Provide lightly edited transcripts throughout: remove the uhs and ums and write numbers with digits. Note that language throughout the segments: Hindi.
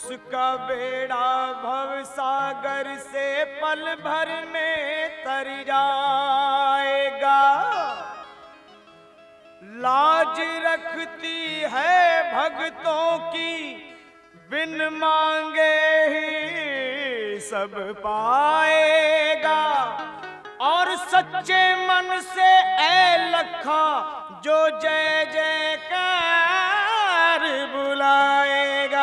उसका बेड़ा भव सागर से पल भर में तर जाएगा। लाज रखती है भक्तों की, बिन मांगे ही सब पाएगा। और सच्चे मन से ऐ लखा जो जय जयकार बुलाएगा।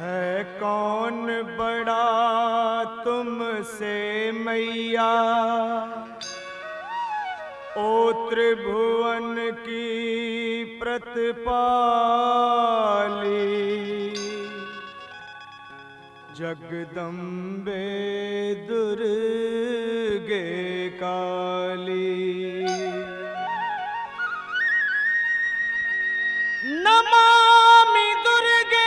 है कौन बड़ा तुमसे मैया, ओ त्रिभुवन की प्रतिपाली, जगदम्बे दुर्गे काली। नमामि दुर्गे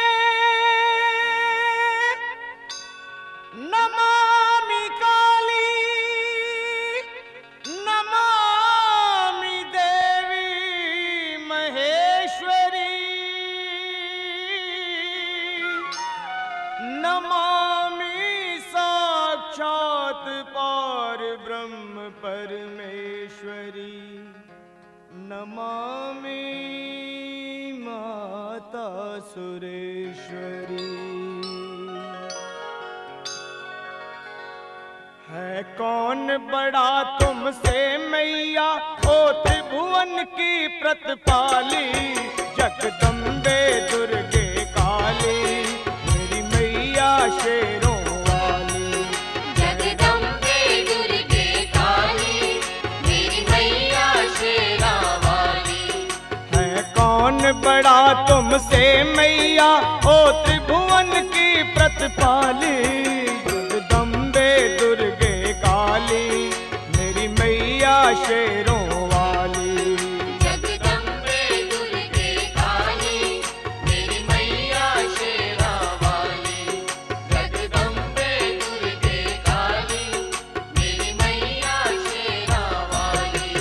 नमामि काली, नमामि देवी महेश्वरी, नमामि साक्षात पार ब्रह्म परमेश्वरी, नमामि माता सुरेश्वरी। है कौन बड़ा तुमसे मैया, ओ त्रिभुवन की प्रतिपाली, जगदम्बे दुर्गे काली, मेरी मैया शेरों वाली। जगदम्बे दुर्गे काली, मेरी मैया शेरा वाली। है कौन बड़ा तुमसे मैया, ओ त्रिभुवन की प्रतिपाली, जगदम्बे दुर्गे काली, मेरी मैया शेरों वाली। जगदम्बे दुर्गे काली, मेरी मैया शेरा वाली। जगदम्बे दुर्गे काली, मेरी मैया शेरा वाली।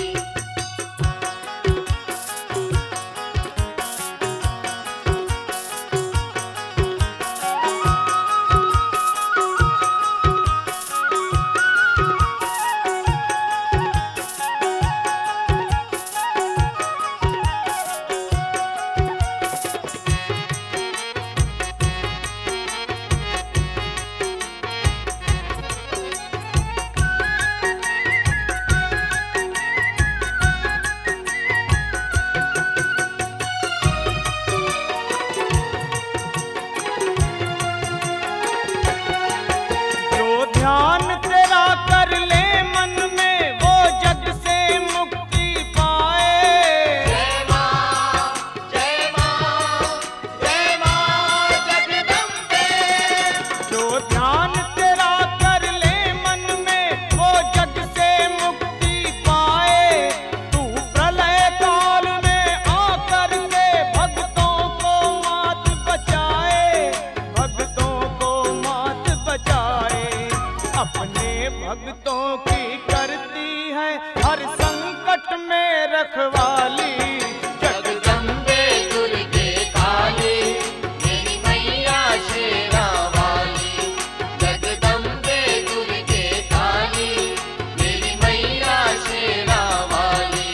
जो ध्यान तेरा कर ले मन में, वो जग से मुक्ति पाए। जय मां, जय मां, जय मां जगदम्बे। जो ध्यान तेरा कर ले मन में, वो जग से मुक्ति पाए। तू प्रलय काल में आकर के भक्तों को मात बचाए, भक्तों को मात बचाए। अपने भक्तों की करती है हर संकट में रखवाली, जगदम्बे दुर्गे काली, मेरी मैया शेरा वाली। जगदम्बे दुर्गे काली, मेरी मैया शेरा वाली।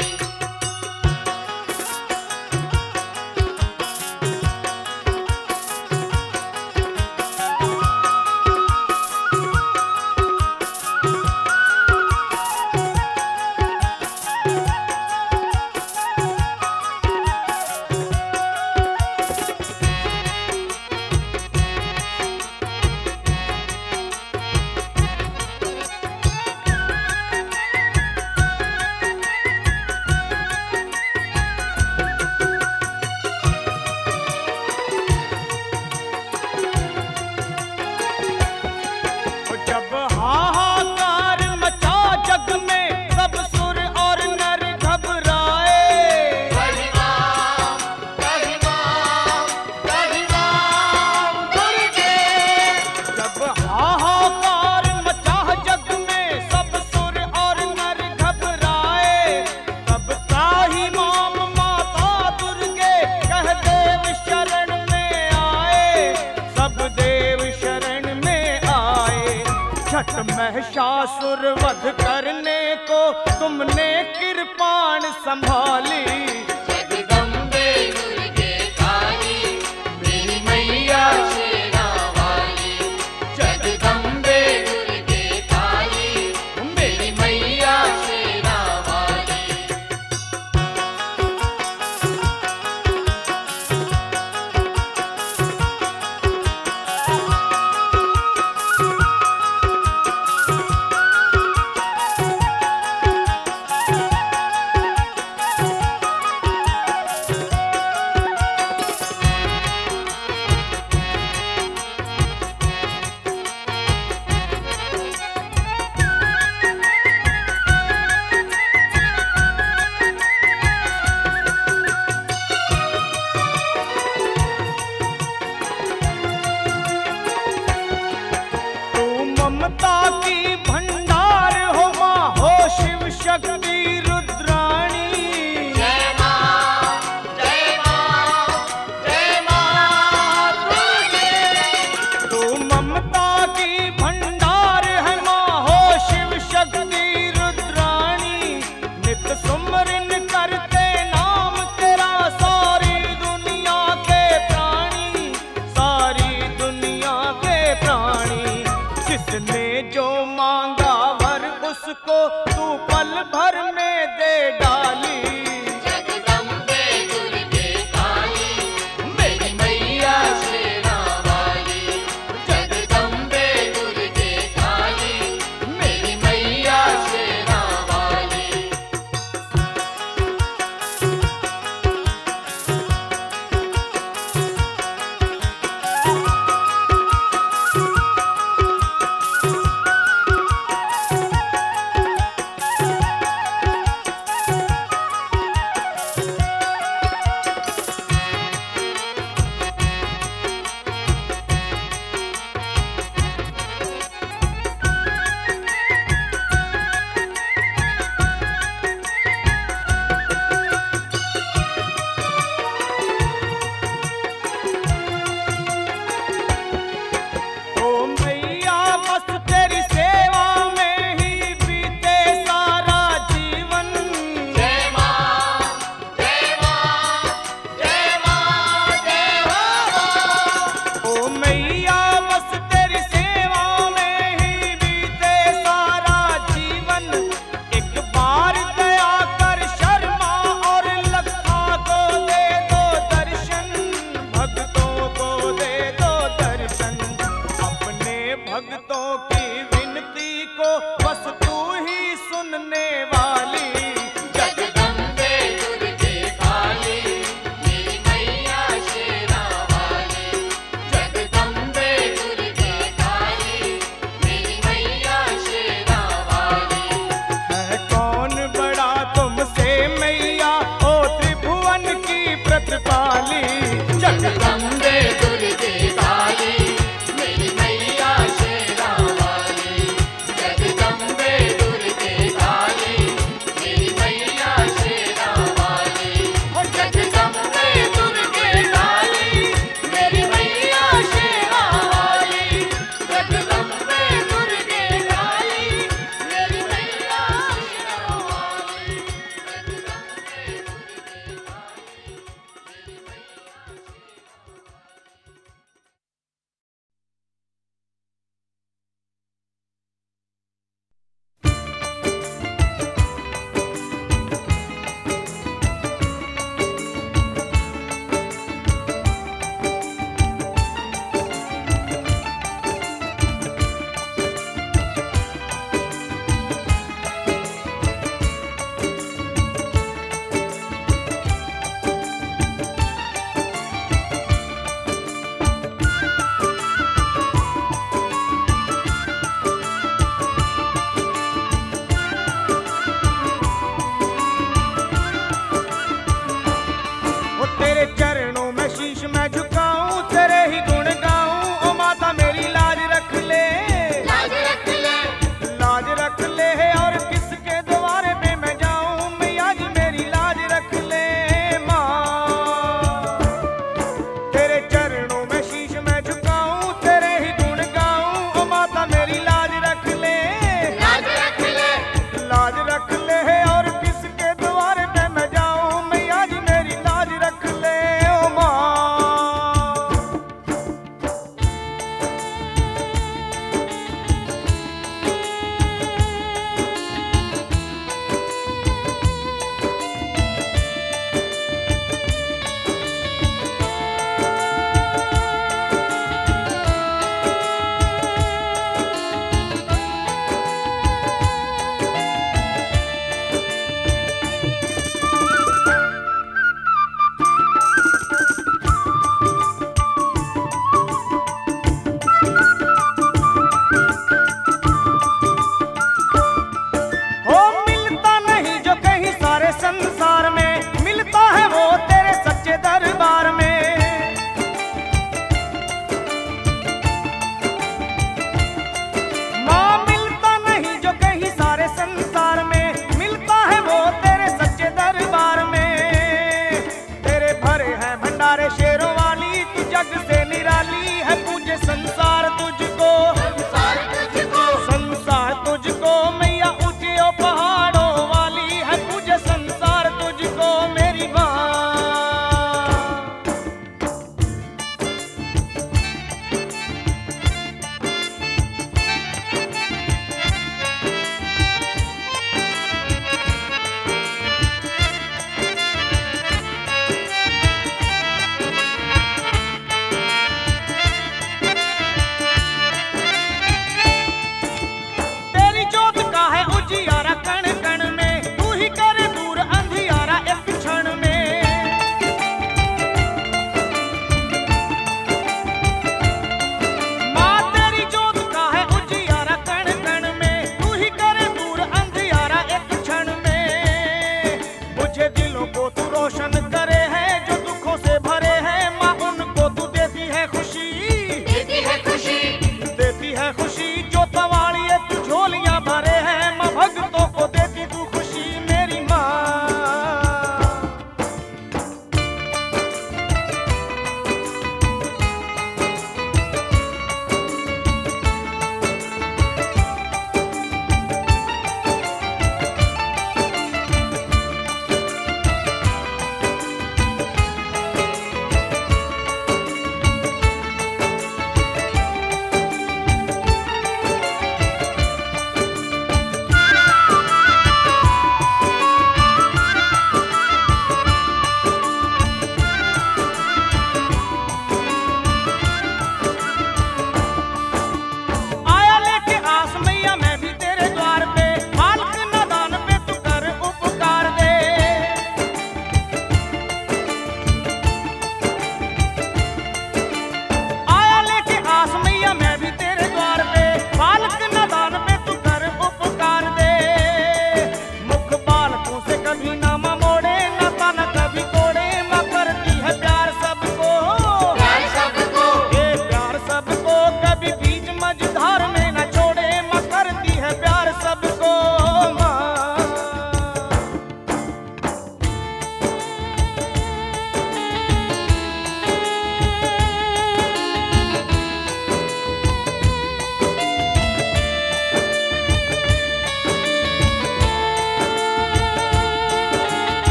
जब हाहाकार मचा जग में, सब सुर और नर घबराए। कहिमाम, कहिमाम, कहिमाम दुर्गे। जब हाहाकार मचा जग में, सब सुर और नर घबराए। तब त्राहि माम माता दुर्गे, कह देव शरण में आए, सब देव शरण में आए। छठ महिषासुर वध करने को तुमने कृपाण संभाली, जगदम्बे दुर्गे काली, मेरी मैया शेरा वाली। जगदम्बे दुर्गे काली, मेरी मैया शेरा वाली। शक्ति रुद्राणी। जय मां, जय मां, जय मां दुर्गे। तू ममता की भंडार है माँ हो शिव शक्ति रुद्राणी। नित सुमरन करते नाम तेरा सारी दुनिया के प्राणी, सारी दुनिया के प्राणी। जिसने जो मांगा वर उसको तू पल भर में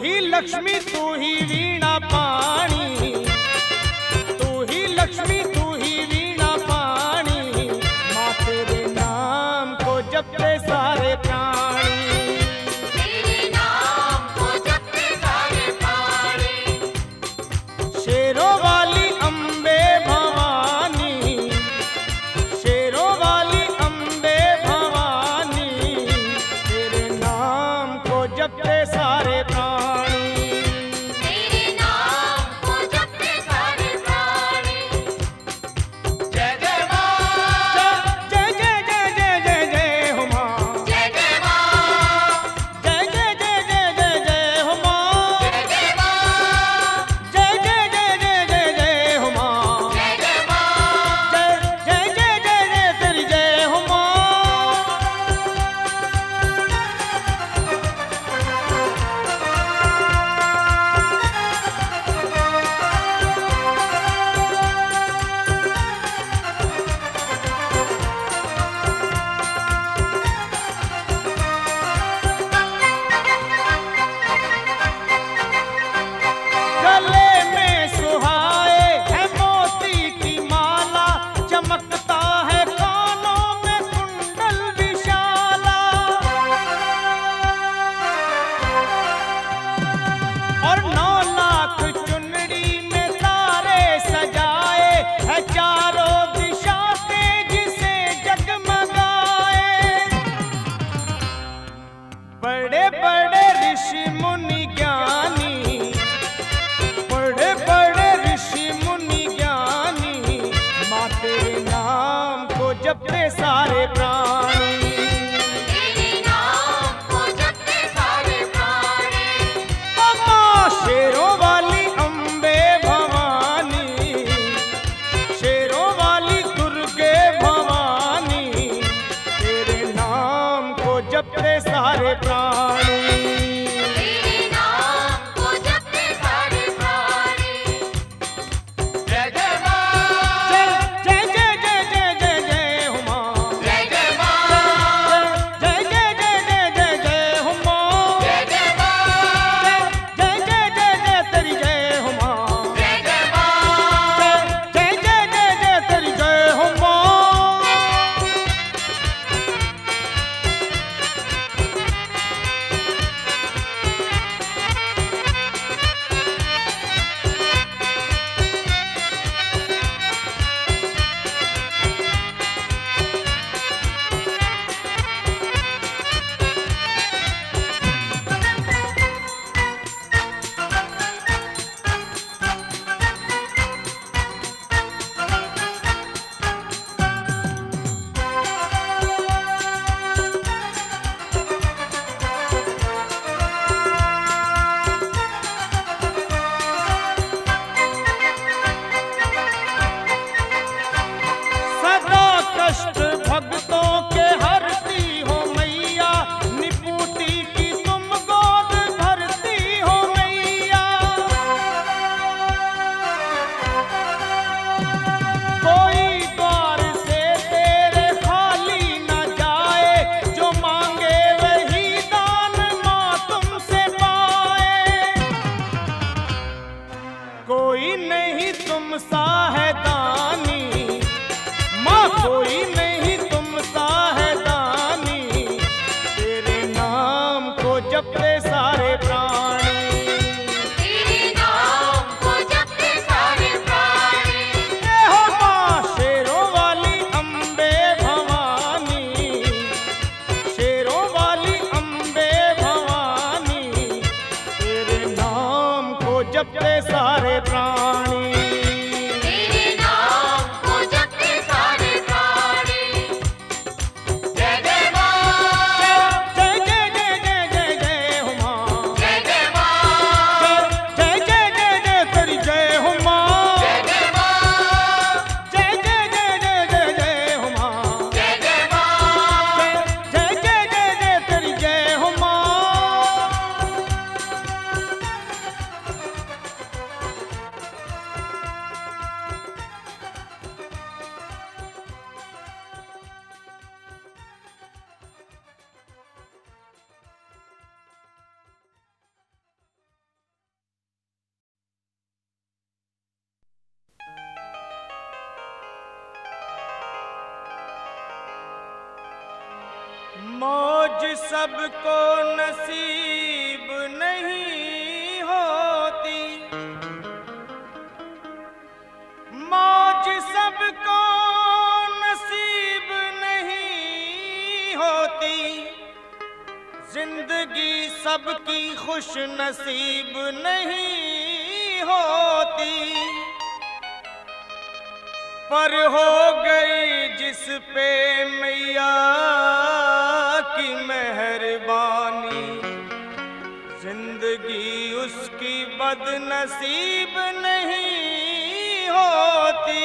ही लक्ष्मी तू ही वीणा पाणी, तू ही लक्ष्मी तू ही वीणा पाणी, माँ तेरे नाम को जपते सारे प्राणी। तेरे नाम को जपते सारे प्राणी। शेरों वाली अम्बे भवानी, शेरों वाली अम्बे भवानी, तेरे नाम को जपते सारे प्राणी। तेरे नाम को जपते सारे प्राणी। जय जय माँ, जय जय जय जय जय जय हो माँ, जय जय माँ, जय जय जय जय जय जय हो माँ, जय जय माँ, जय जय जय जय जय जय हो माँ, जय जय माँ, जय जय जय जय जय तेरी जय हो माँ। गले में सुहाए है मोती की माला, चमकता है कानों में कुंडल विशाला, और 9 लाख चुनरी में तारे सजाए है, चारों दिशा तेज से जगमगाए। बड़े बड़े ऋषि मुनि ज्ञानी, बड़े बड़े ऋषि मुनि ज्ञानी, माँ तेरे नाम को जपते सारे प्राणी। तेरे नाम को जपते सारे प्राणी। माँ शेरों वाली अम्बे भवानी, शेरों वाली दुर्गे भवानी, तेरे नाम को जपते सारे प्राणी। तेरे नाम को जपते सारे प्राणी। जय जय माँ, जय जय जय जय जय जय हो माँ, जय जय माँ, जय जय जय जय जय जय हो माँ, जय जय माँ, जय जय जय जय तेरी जय हो माँ, जय जय माँ, जय जय जय जय तेरी जय हो माँ। सदा कष्ट भक्तों के हरती हो मैया, निपुटी की तुम गोद भरती हो मैया। कोई द्वार से तेरे खाली न जाए, जो मांगे वही दान माँ तुमसे पाए। कोई नहीं तुम सा है दानी, माँ कोई नहीं तुम सा है दानी, तेरे नाम को जपते सारे प्राणी। तेरे नाम को जपते सारे प्राणी। ए हो माँ शेरों वाली अम्बे भवानी, शेरों वाली अम्बे भवानी, तेरे नाम को जपते सारे प्राणी। तेरे नाम को जपते सारे प्राणी। जय जय माँ, जय जय जय जय जय जय हो माँ, जय जय माँ, जय जय जय जय तेरी जय हो माँ, जय जय माँ, जय जय जय जय जय जय हो माँ, जय जय माँ, जय जय जय जय तेरी जय हो माँ। सबको नसीब नहीं होती, मौज सबको नसीब नहीं होती, जिंदगी सबकी खुश नसीब नहीं होती। पर हो गई जिस पे मैया की मेहरबानी, जिंदगी उसकी बदनसीब नहीं होती।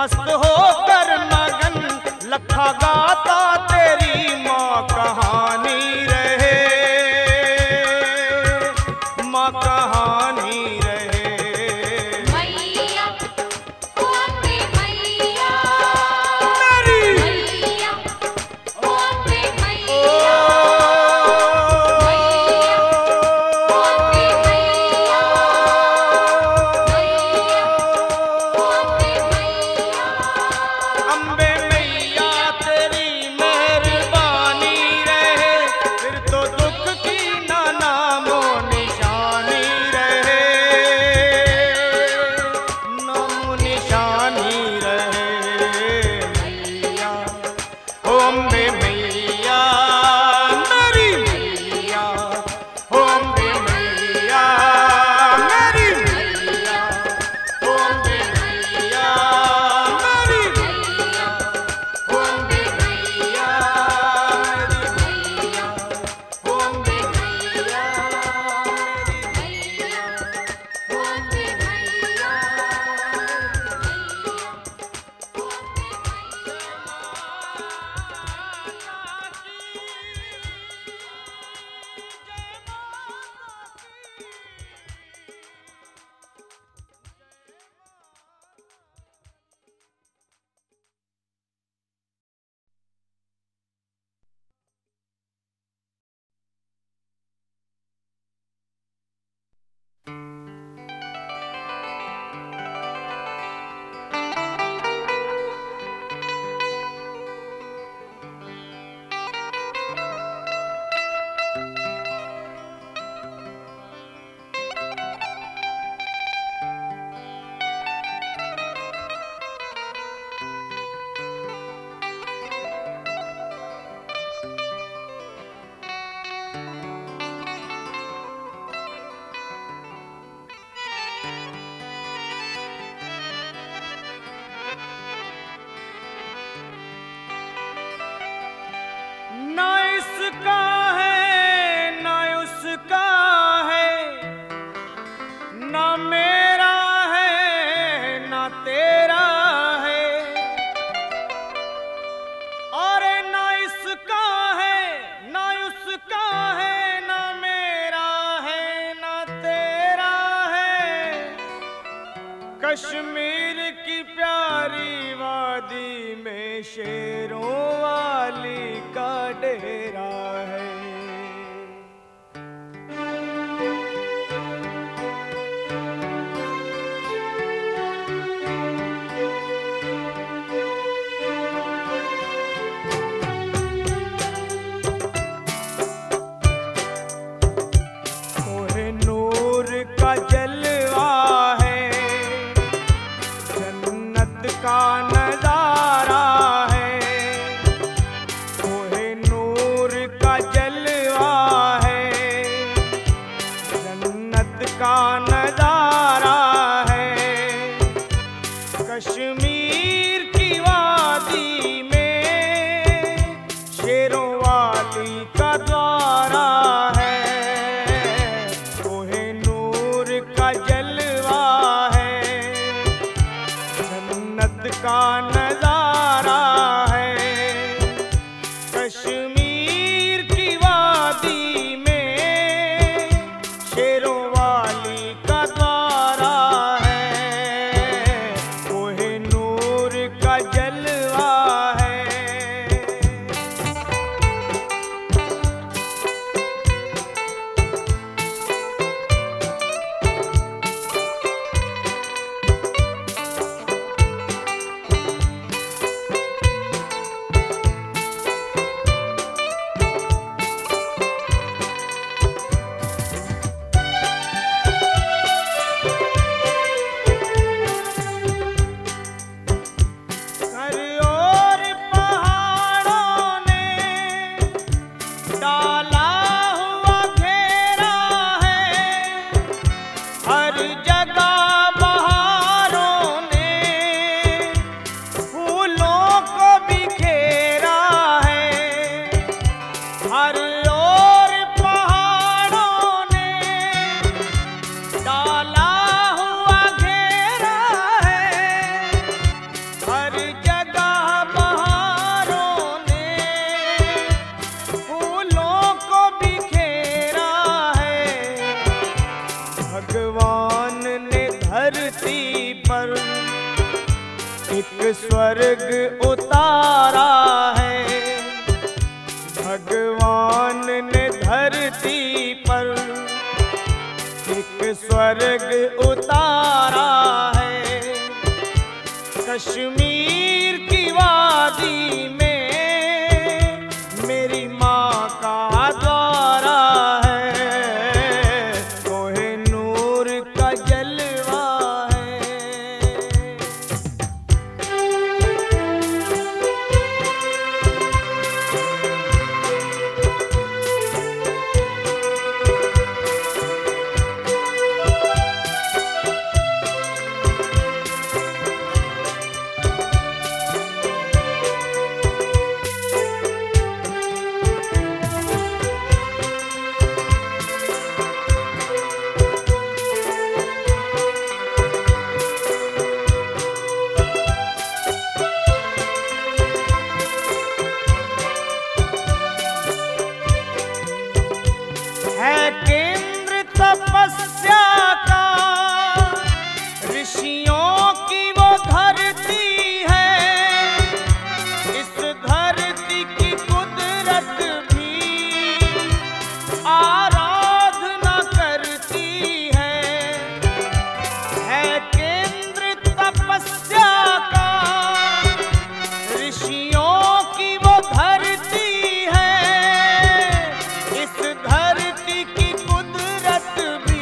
मस्त होकर मगन लखा गाता तेरी माँ कहानी रहे, माँ कहानी रहे। मैया ओ अम्बे मैया, मेरी मैया ओ अम्बे मैया, अम्बे मैया तेरी मेहरबानी रहे, फिर तो दुख की ना नामो निशानी रहे, नामो निशानी रहे। मैया ओ अम्बे मैया, मेरी मैया ओ अम्बे मैया, मेरी मैया ओ अम्बे मैया, मेरी मैया ओ अम्बे मैया, मेरी मैया ओ अम्बे मैया, मेरी मैया ओ अम्बे मैया। ना इसका है ना उसका है, ना मेरा है ना तेरा है, और ना इसका है ना उसका है, ना मेरा है ना तेरा है। कश्मीर की प्यारी वादी में शेरों वाली का डेरा है। कोहिनूर का जलवा है, जन्नत का नजारा है। कोहिनूर स्वर्ग उतारा है भगवान ने धरती पर, एक स्वर्ग उतारा है कश्मीर की वादी में, मेरी माँ का द्वारा है, कोहिनूर का जलवा है। है केंद्र तपस्या का, ऋषियों की वो धरती है, इस धरती की कुदरत भी आराधना करती है केंद्र तपस्या का, ऋषियों की वो धरती है, इस धरती की कुदरत भी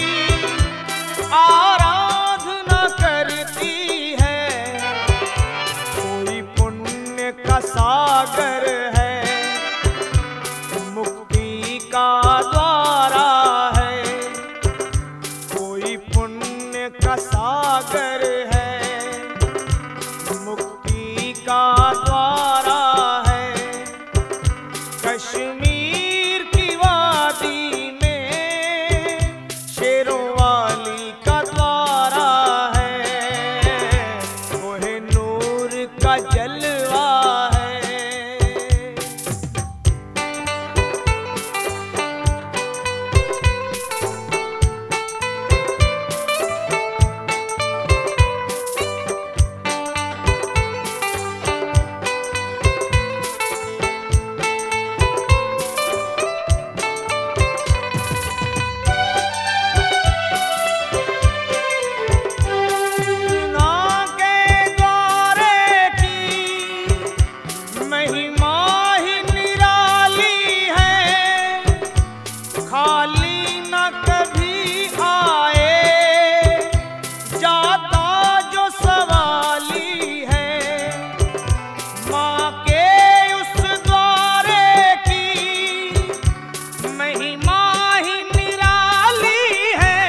आराधना करती है। कोई पुण्य का सागर है, मुक्ति का द्वारा है, कोई पुण्य का सागर है, मुक्ति का द्वारा है, कश्मीर की वादी में शेरों वाली का द्वारा है, कोहिनूर का जलवा है। महिमा ही निराली है, खाली न कभी आए, जाता जो सवाली है, माँ के उस द्वारे की महिमा ही निराली है,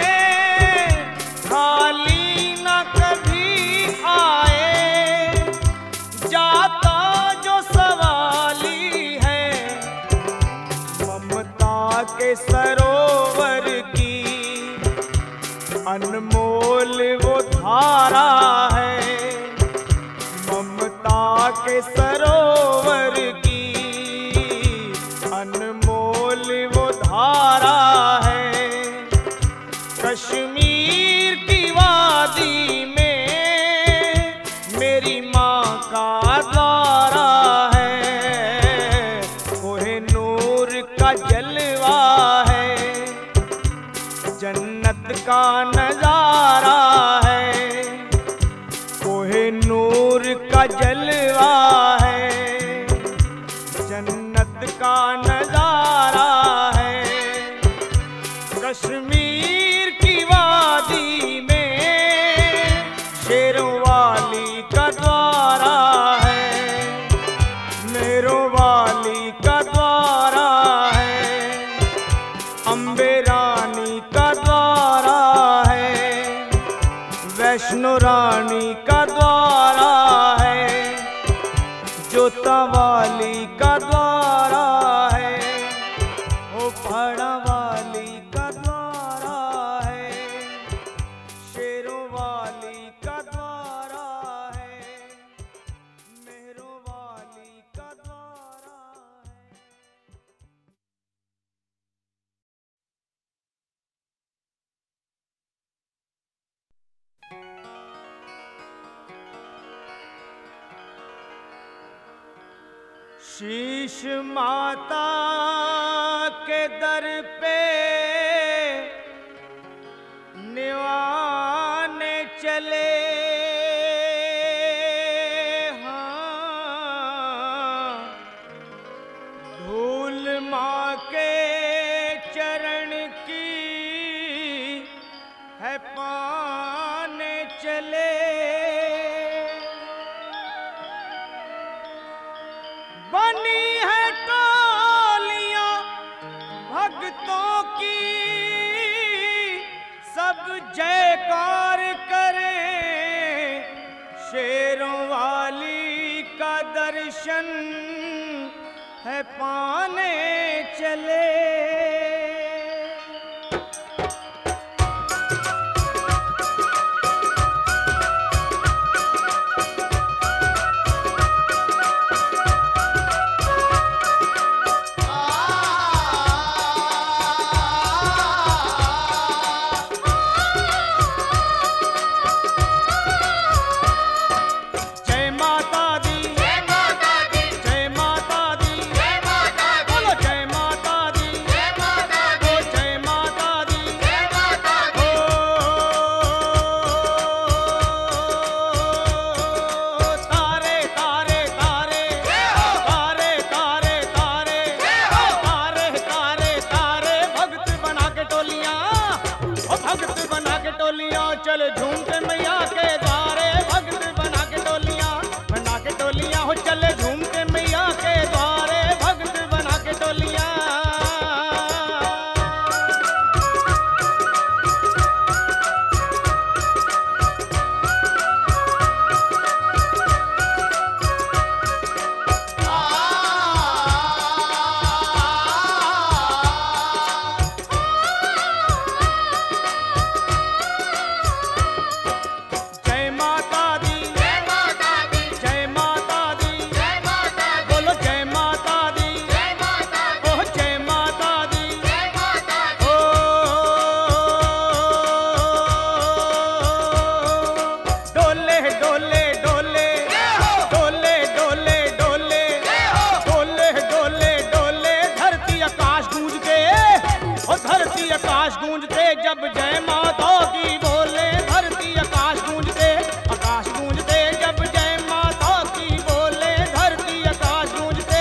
खाली न कभी आए, जाता जो सवाली है, ममता के सरोवर की अनमोल वो धारा है, ममता के सरोवर की अनमोल वो धारा है, कश्मीर की वादी में मेरी माँ का द्वारा है, कोहिनूर का जलवा है, जन्नत का नजारा है, कोहिनूर का जलवा है, जन्नत का नजारा है, कश्मीर की वादी में शेरों वाली का द्वारा है, मेरों वाली का द्वारा है, अम्बे रानी का द्वारा है, वैष्णो रानी का द्वारा है, जोता वाली का द्वारा है, ओ पहाड़ा वाली का द्वारा है, शेरों वाली का द्वारा है, मेहरों वाली का द्वारा है। शीश माता के दर पे निवाने चले, हाँ धूल माँ के चरण की है पाने चले। बनी है टोलियां भक्तों की, सब जयकार करें, शेरों वाली का दर्शन है पाने चले। चल झूम के मैया के द्वारे, भक्त बना के टोलियां हो, चले झूम के मैया के द्वारे, भक्त बना के टोलियां। आकाश गूंजते जब जय माता की बोले, धरती आकाश गूंजते जब जय माता की बोले, धरती आकाश गूंजते।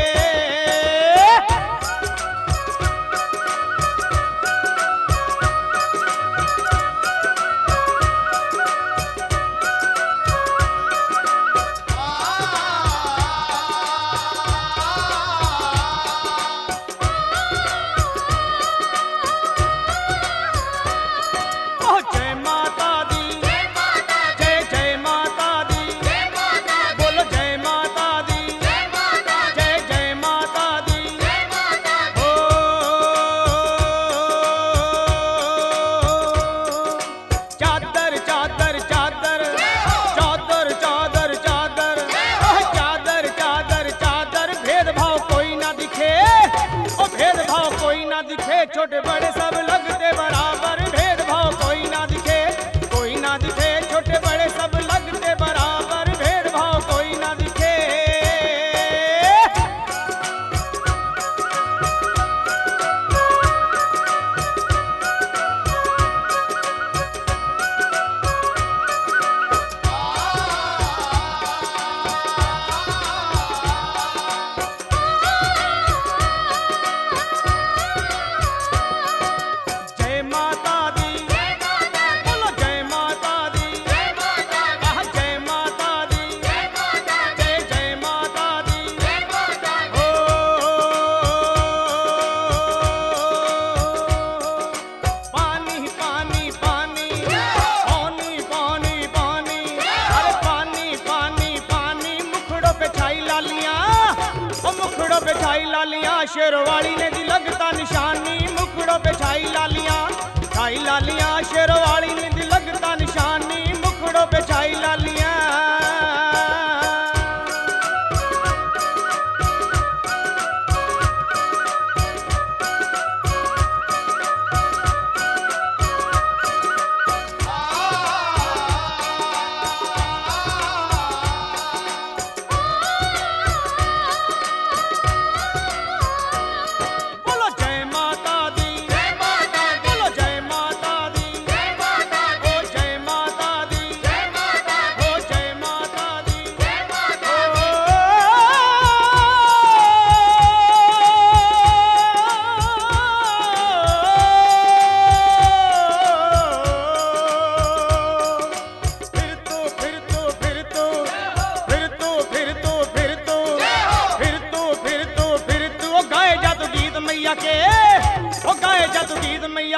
छोटे बड़े सब लगते बराबर, भेदभाव कोई ना दिखे, छोटे बड़े सब लगते बराबर, भेदभाव कोई ना दिखे। शेरवाली ने दी लगता निशानी, मुखड़ों पे छाई लालियां, शेरवाली ने दी लगता निशानी, मुखड़ों पे छाई लालियां।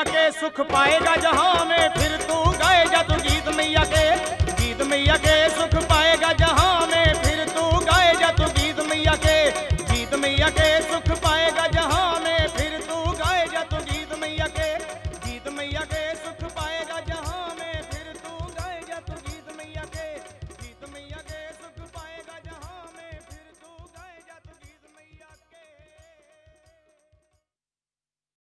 मैया के सुख पाएगा जहां में, फिर तू गाए जा तू गीत मैया के सुख